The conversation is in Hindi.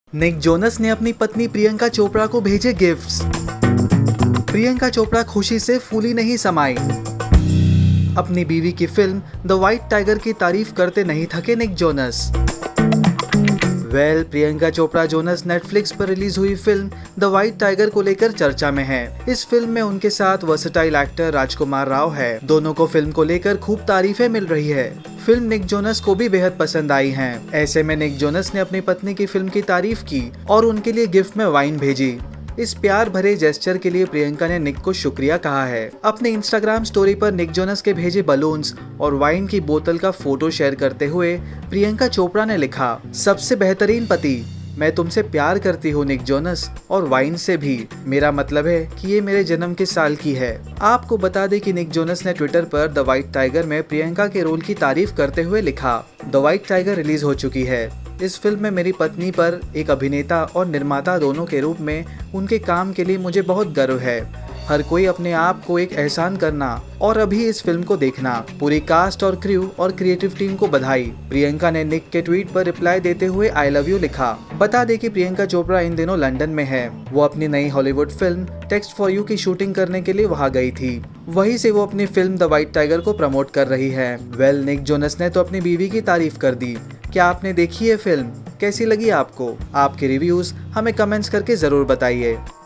निक जोनस ने अपनी पत्नी प्रियंका चोपड़ा को भेजे गिफ्ट्स। प्रियंका चोपड़ा खुशी से फूली नहीं समाई। अपनी बीवी की फिल्म द व्हाइट टाइगर की तारीफ करते नहीं थके Nick Jonas. Priyanka Chopra Jonas Netflix पर रिलीज हुई फिल्म द व्हाइट टाइगर को लेकर चर्चा में है। इस फिल्म में उनके साथ वर्सेटाइल एक्टर राजकुमार राव है। दोनों को फिल्म को लेकर खूब तारीफें मिल रही है। फिल्म निक जोनस को भी बेहद पसंद आई है। ऐसे में निक जोनस ने अपनी पत्नी की फिल्म की तारीफ की और उनके लिए गिफ्ट में वाइन भेजी। इस प्यार भरे जेस्चर के लिए प्रियंका ने निक को शुक्रिया कहा है। अपने इंस्टाग्राम स्टोरी पर निक जोनस के भेजे बलून्स और वाइन की बोतल का फोटो शेयर करते हुए प्रियंका चोपड़ा ने लिखा, सबसे बेहतरीन पति, मैं तुमसे प्यार करती हूँ निक जोनस, और वाइन से भी। मेरा मतलब है कि ये मेरे जन्म के साल की है। आपको बता दें कि निक जोनस ने ट्विटर पर द व्हाइट टाइगर में प्रियंका के रोल की तारीफ करते हुए लिखा, द व्हाइट टाइगर रिलीज हो चुकी है। इस फिल्म में मेरी पत्नी पर एक अभिनेता और निर्माता दोनों के रूप में उनके काम के लिए मुझे बहुत गर्व है। हर कोई अपने आप को एक एहसान करना और अभी इस फिल्म को देखना। पूरी कास्ट और क्रू और क्रिएटिव टीम को बधाई। प्रियंका ने निक के ट्वीट पर रिप्लाई देते हुए आई लव यू लिखा। बता दें कि प्रियंका चोपड़ा इन दिनों लंदन में है। वो अपनी नई Hollywood film text for you की शूटिंग करने के लिए वहां गई थी। वहीं से वो अपनी फिल्म द व्हाइट टाइगर को प्रमोट कर रही है। निक जोनस ने तो अपनी बीवी की तारीफ कर दी। क्या आपने देखी है फिल्म? कैसी लगी आपको? आपके रिव्यूज हमें कमेंट्स करके जरूर बताइए।